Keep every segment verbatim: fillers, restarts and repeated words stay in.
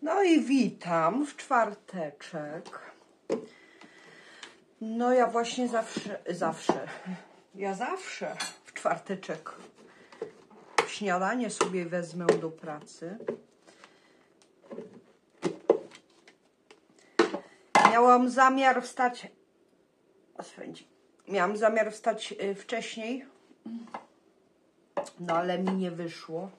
No i witam w czwarteczek. No ja właśnie zawsze, zawsze, ja zawsze w czwarteczek śniadanie sobie wezmę do pracy. Miałam zamiar wstać, swędzi, miałam zamiar wstać wcześniej, no ale mi nie wyszło.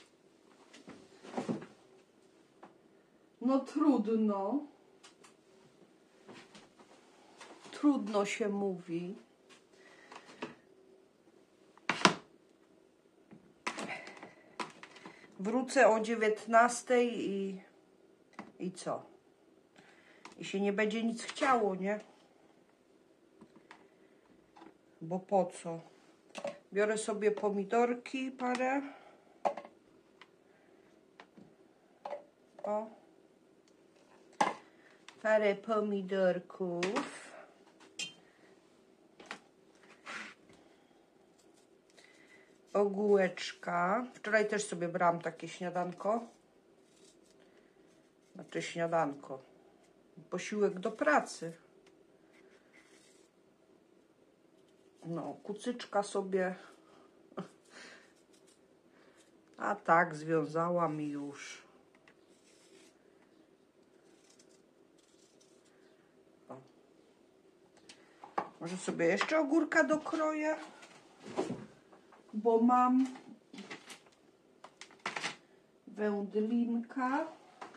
No trudno. Trudno się mówi. Wrócę o dziewiętnastej i, i co? I się nie będzie nic chciało, nie? Bo po co? Biorę sobie pomidorki parę. O. Parę pomidorków. Ogóreczka. Wczoraj też sobie brałam takie śniadanko. Znaczy śniadanko. Posiłek do pracy. No, kucyczka sobie. A tak, związałam i już. O. Może sobie jeszcze ogórka dokroję, bo mam wędlinka.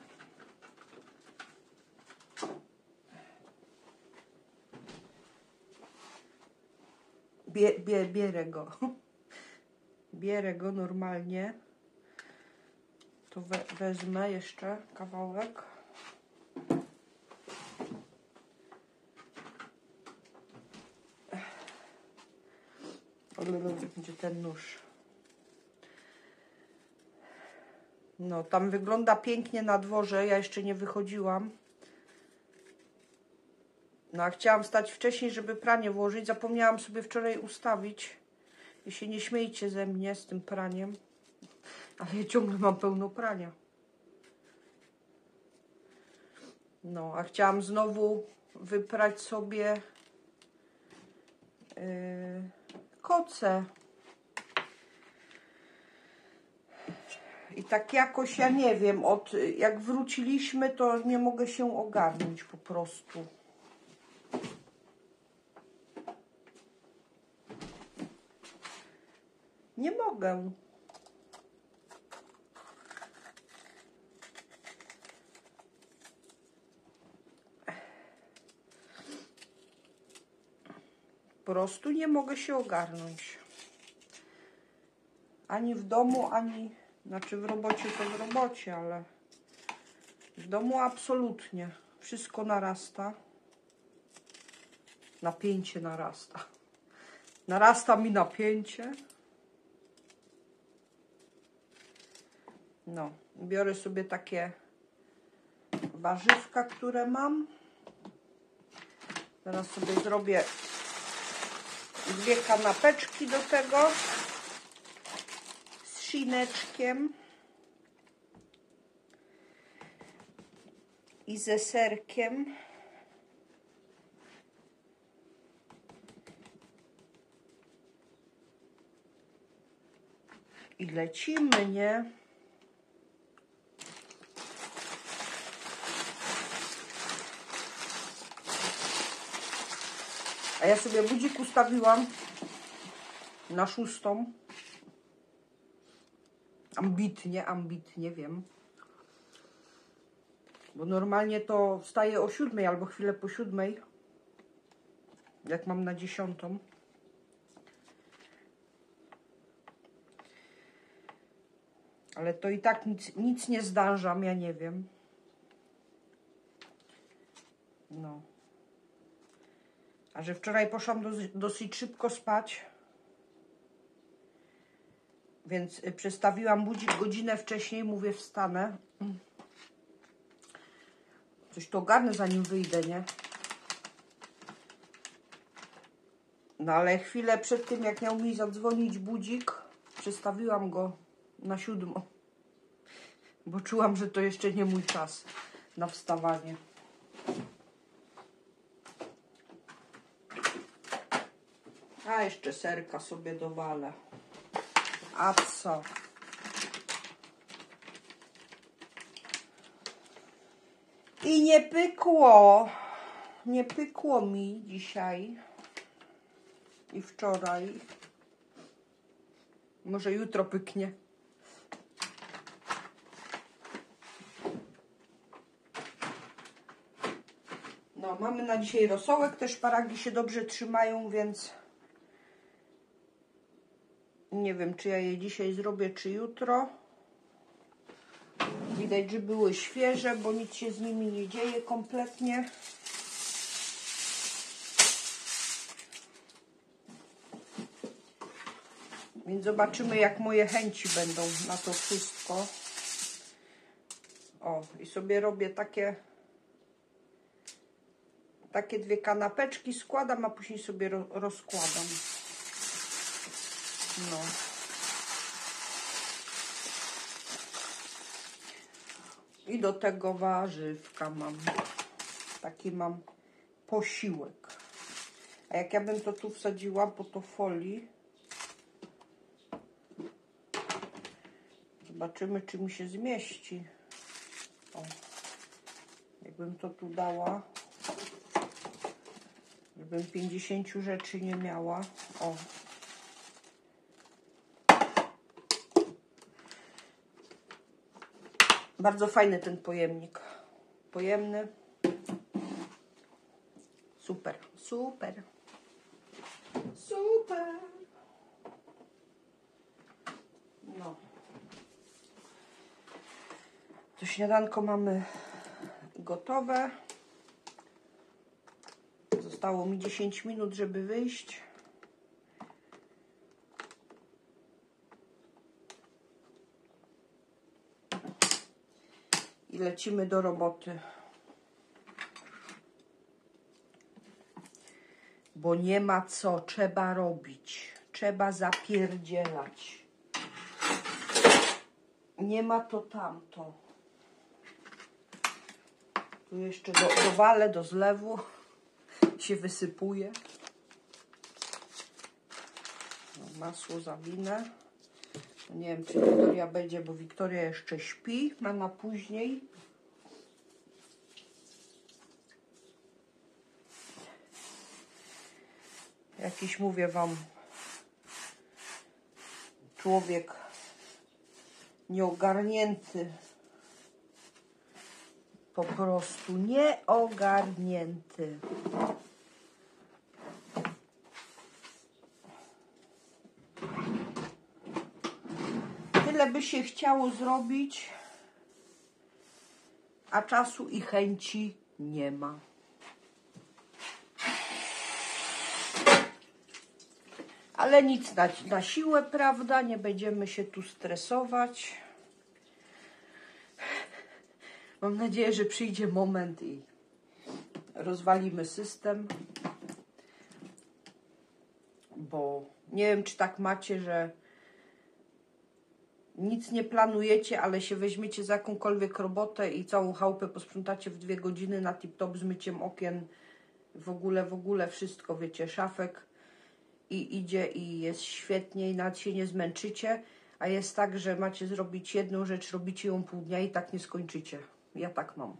Bie, bie, bierę go. Bierę go normalnie. To we, wezmę jeszcze kawałek. Gdzie ten nóż? No, tam wygląda pięknie na dworze. Ja jeszcze nie wychodziłam. No, a chciałam wstać wcześniej, żeby pranie włożyć. Zapomniałam sobie wczoraj ustawić. I się nie śmiejcie ze mnie z tym praniem. Ale ja ciągle mam pełno prania. No, a chciałam znowu wyprać sobie yy, koce. I tak jakoś, ja nie wiem, od jak wróciliśmy, to nie mogę się ogarnąć po prostu. Nie mogę. Po prostu nie mogę się ogarnąć. Ani w domu, ani... Znaczy w robocie to w robocie, ale w domu absolutnie. Wszystko narasta. Napięcie narasta. Narasta mi napięcie. No, biorę sobie takie warzywka, które mam. Teraz sobie zrobię dwie kanapeczki do tego z szyneczkiem i ze serkiem. I lecimy, nie? A ja sobie budzik ustawiłam na szóstą. Ambitnie, ambitnie, wiem. Bo normalnie to wstaję o siódmej albo chwilę po siódmej. Jak mam na dziesiątą. Ale to i tak nic, nic nie zdążam, ja nie wiem. No. A że wczoraj poszłam dosyć, dosyć szybko spać. Więc przestawiłam budzik godzinę wcześniej, mówię wstanę. Coś to ogarnę zanim wyjdę, nie? No ale chwilę przed tym, jak miał mi zadzwonić budzik, przestawiłam go na siódmą. bo czułam, że to jeszcze nie mój czas na wstawanie. A jeszcze serka sobie dowalę. A co? I nie pykło. Nie pykło mi dzisiaj. I wczoraj. Może jutro pyknie. No, mamy na dzisiaj rosołek. Te szparagi się dobrze trzymają, więc nie wiem, czy ja je dzisiaj zrobię, czy jutro. Widać, że były świeże, bo nic się z nimi nie dzieje kompletnie. Więc zobaczymy, jak moje chęci będą na to wszystko. O, i sobie robię takie takie dwie kanapeczki, składam, a później sobie ro rozkładam. No. I do tego warzywka mam. Taki mam posiłek. A jak ja bym to tu wsadziła po to folii, zobaczymy, czy mi się zmieści. O. Jakbym to tu dała, żebym pięćdziesięciu rzeczy nie miała. O. Bardzo fajny ten pojemnik. Pojemny. Super, super. Super. No. To śniadanko mamy gotowe. Zostało mi dziesięć minut, żeby wyjść. I lecimy do roboty. Bo nie ma co, trzeba robić. Trzeba zapierdzielać. Nie ma to tamto. Tu jeszcze do, dowalę do zlewu. Się wysypuje. No, masło zawinę. Nie wiem, czy Wiktoria będzie, bo Wiktoria jeszcze śpi. Ma na później. Jakiś, mówię wam, człowiek nieogarnięty. Po prostu nieogarnięty. Tyle by się chciało zrobić, a czasu i chęci nie ma. Ale nic na, na siłę, prawda? Nie będziemy się tu stresować. Mam nadzieję, że przyjdzie moment i rozwalimy system. Bo nie wiem, czy tak macie, że nic nie planujecie, ale się weźmiecie za jakąkolwiek robotę i całą chałupę posprzątacie w dwie godziny na tip-top z myciem okien. W ogóle, w ogóle wszystko, wiecie, szafek. I idzie i jest świetnie i nawet się nie zmęczycie. A jest tak, że macie zrobić jedną rzecz, robicie ją pół dnia i tak nie skończycie. Ja tak mam.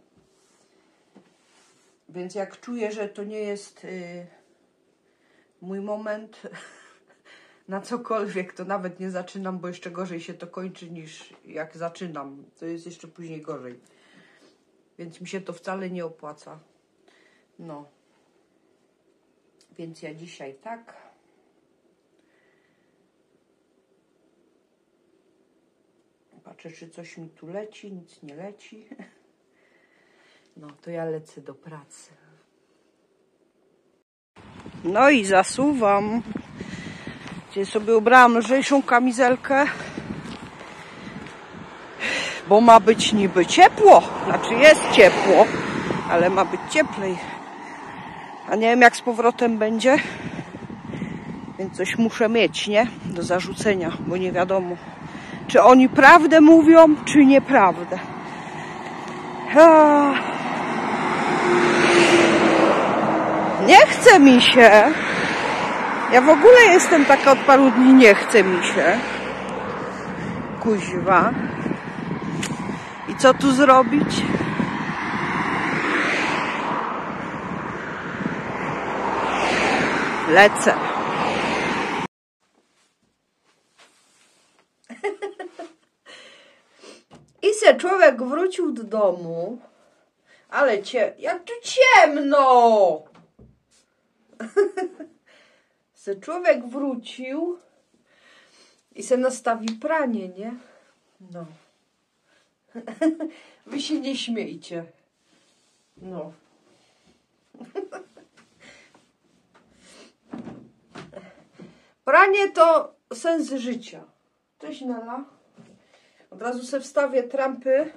Więc jak czuję, że to nie jest yy, mój moment na cokolwiek, to nawet nie zaczynam, bo jeszcze gorzej się to kończy niż jak zaczynam. To jest jeszcze później gorzej. Więc mi się to wcale nie opłaca. No. Więc ja dzisiaj tak. Patrzę, czy coś mi tu leci, nic nie leci. No, to ja lecę do pracy. No i zasuwam. Gdzie sobie ubrałam lżejszą kamizelkę. Bo ma być niby ciepło. Znaczy jest ciepło, ale ma być cieplej. A nie wiem, jak z powrotem będzie. Więc coś muszę mieć, nie? Do zarzucenia, bo nie wiadomo. czy oni prawdę mówią, czy nieprawdę. Nie chce mi się. Ja w ogóle jestem taka od paru dni, nie chce mi się. Kuźwa. I co tu zrobić? Lecę. I se człowiek wrócił do domu. Ale cie... jak tu ciemno! Se człowiek wrócił i se nastawi pranie, nie? No. Wy się nie śmiejcie. No. Pranie to sens życia. Cześć Nela. Od razu sobie wstawię trampy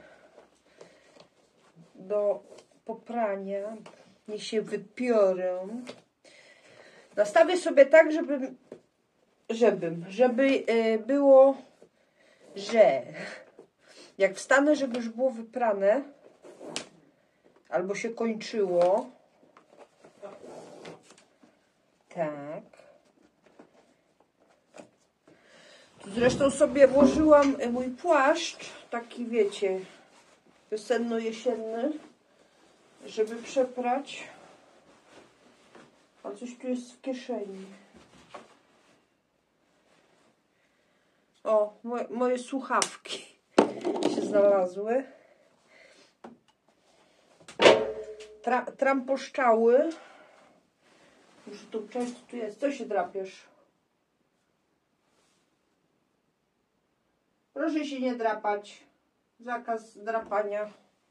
do poprania. Niech się wypiorą. Nastawię sobie tak, żeby, żebym, żeby yy, było, że jak wstanę, żeby już było wyprane, albo się kończyło. Tak. Tu zresztą sobie włożyłam mój płaszcz, taki wiecie, wiosenno-jesienny, żeby przeprać. A coś tu jest w kieszeni. O, moje, moje słuchawki się znalazły. Tra, tramposzczały. Muszę tu przejść, tu jest. Co się drapiesz? Proszę się nie drapać. Zakaz drapania.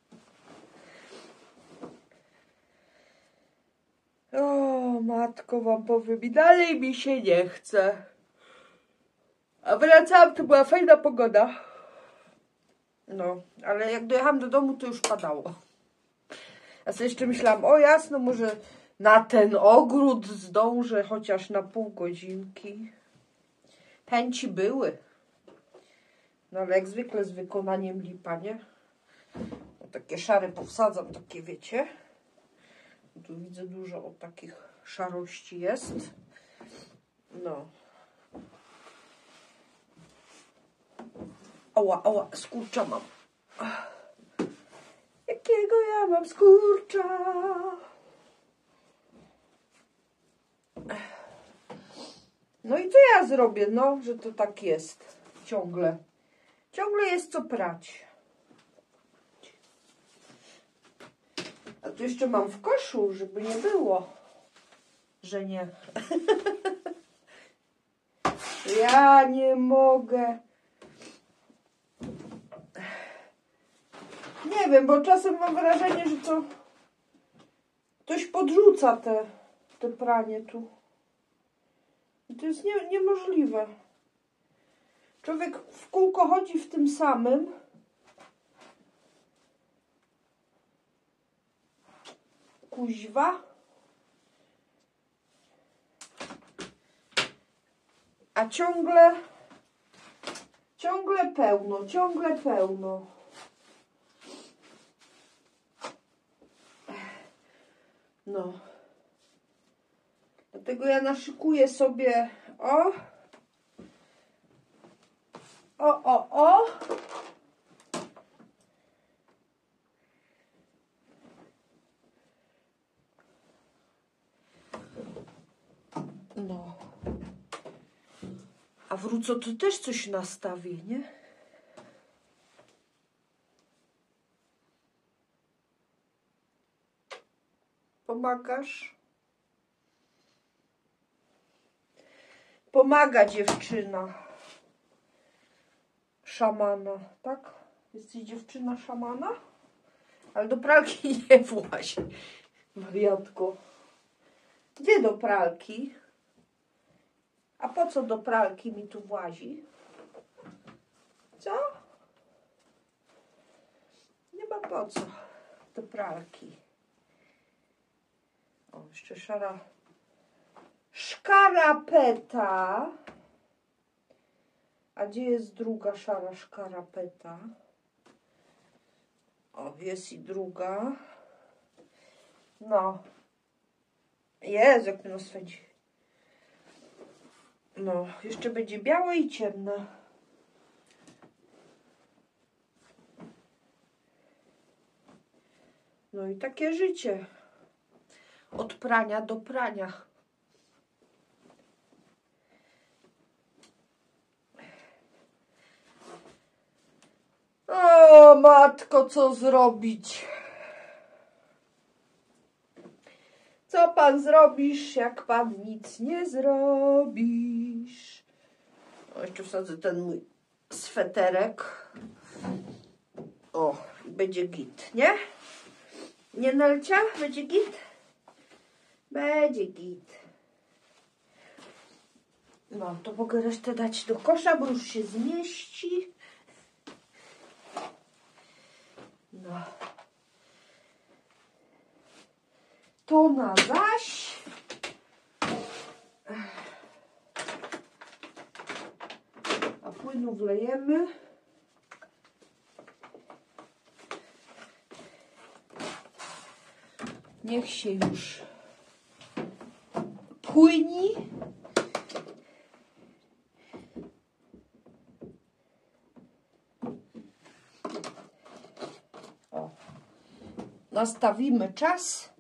O, matko, wam powiem, i dalej mi się nie chce. A wracałam, to była fajna pogoda. No, ale jak dojechałam do domu, to już padało. Ja sobie jeszcze myślałam, o jasno, może na ten ogród zdążę chociaż na pół godzinki. Chęci były. No ale jak zwykle z wykonaniem lipa, nie? No, takie szare powsadzam, takie wiecie. Tu widzę dużo o takich szarości jest. No. Ała, ała, skurcza mam. Jakiego ja mam skurcza? No i co ja zrobię? No, że to tak jest. Ciągle. Ciągle jest co prać. A tu jeszcze mam w koszu, żeby nie było, że nie. Ja nie mogę. Nie wiem, bo czasem mam wrażenie, że to ktoś podrzuca te, te pranie tu. I to jest nie, niemożliwe. Człowiek w kółko chodzi w tym samym. Kuźwa. A ciągle, ciągle pełno, ciągle pełno. No. Dlatego ja naszykuję sobie, o, o, o, o. No. A wrócę, to też coś nastawię, nie? Pomagasz? Pomaga dziewczyna. Szamana, tak? Jesteś dziewczyna szamana? Ale do pralki nie właź, wariatko. Gdzie do pralki? A po co do pralki mi tu włazi? Co? Nie ma po co do pralki. O, jeszcze szara szkarapeta. A gdzie jest druga szara szkarapeta? O, jest i druga. No. Jezu, jak mnie swędzi. No, jeszcze będzie białe i ciemne. No i takie życie. Od prania do prania. O, matko, co zrobić? Co pan zrobisz, jak pan nic nie zrobisz? O, jeszcze wsadzę ten mój sweterek. O, i będzie git, nie? Nie, Nelcia? Będzie git? Będzie git. No, to mogę resztę dać do kosza, bo już się zmieści. No. To na zaś. A płynu wlejemy. Niech się już płyni. O. Nastawimy czas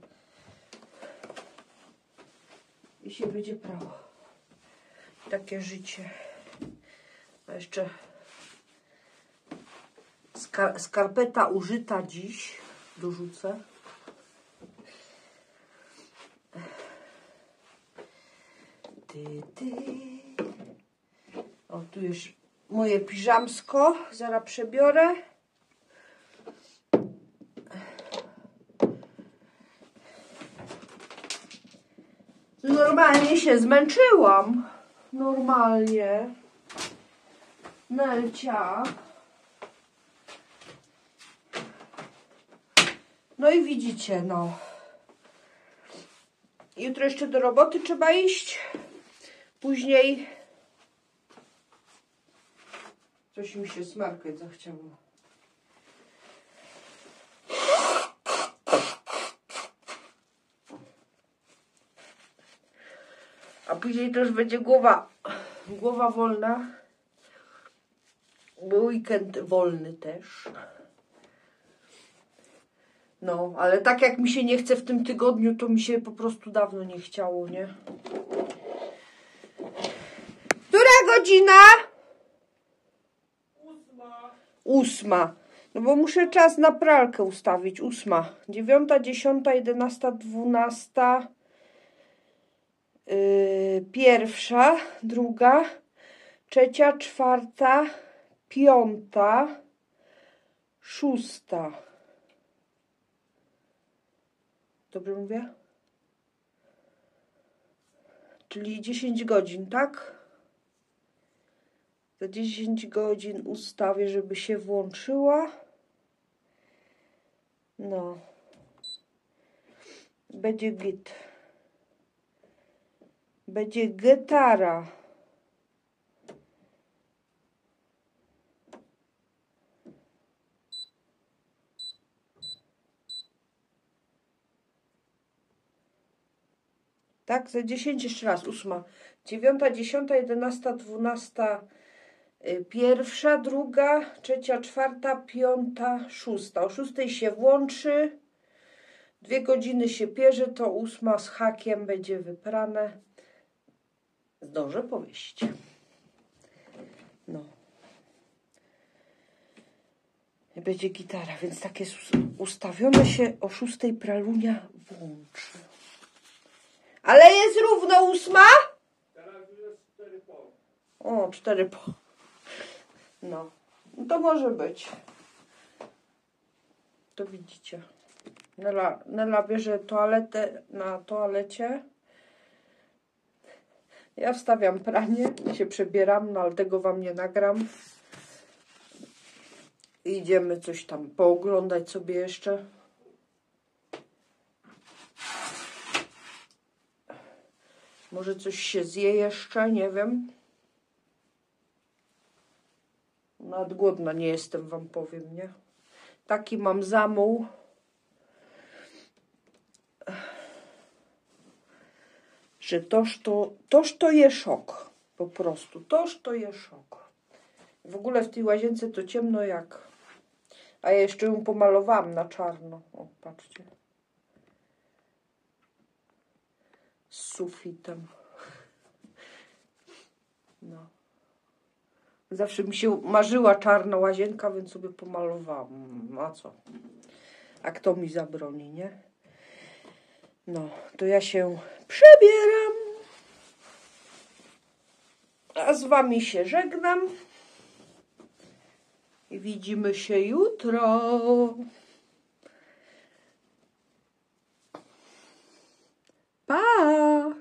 i się będzie prało. Takie życie. A jeszcze skar skarpeta użyta dziś dorzucę. Ty, ty. O, tu już moje piżamsko. Zaraz przebiorę. Normalnie się zmęczyłam. Normalnie. Nelcia. No i widzicie, no. Jutro jeszcze do roboty trzeba iść. Później coś mi się smarkać zachciało. A później to już będzie głowa, głowa wolna. Bo weekend wolny też. No, ale tak jak mi się nie chce w tym tygodniu, to mi się po prostu dawno nie chciało, nie? Która godzina? Ósma. Ósma. No bo muszę czas na pralkę ustawić. Ósma. Dziewiąta, dziesiąta, jedenasta, dwunasta. Yy, pierwsza, druga, trzecia, czwarta, piąta, szósta. Dobrze mówię? Czyli dziesięć godzin, tak? Za dziesięć godzin ustawię, żeby się włączyła. No. Będzie git. Będzie gitara. Tak, za dziesięć jeszcze raz. Ósma, dziewiąta, dziesiąta, jedenasta, dwunasta, pierwsza, druga, trzecia, czwarta, piąta, szósta. O szóstej się włączy. Dwie godziny się pierze, to ósma z hakiem będzie wyprane. Zdążę powieść. No. I będzie gitara, więc tak jest ustawione się o szóstej pralunia włączy. Ale jest równo ósma? Teraz jest cztery po. O, cztery po. No. No to może być. To widzicie. Nela, Nela bierze toaletę na toalecie. Ja wstawiam pranie, się przebieram, no ale tego wam nie nagram. I idziemy coś tam pooglądać sobie jeszcze. Może coś się zje jeszcze, nie wiem. Nawet głodna nie jestem, wam powiem, nie? Taki mam zamuł. Że toż to, toż to jest szok. Po prostu. Toż to jest szok. W ogóle w tej łazience to ciemno jak... A ja jeszcze ją pomalowałam na czarno. O, patrzcie. Z sufitem. No. Zawsze mi się marzyła czarna łazienka, więc sobie pomalowałam. A co? A kto mi zabroni, nie? No, to ja się przebieram. A z wami się żegnam. I widzimy się jutro. Pa!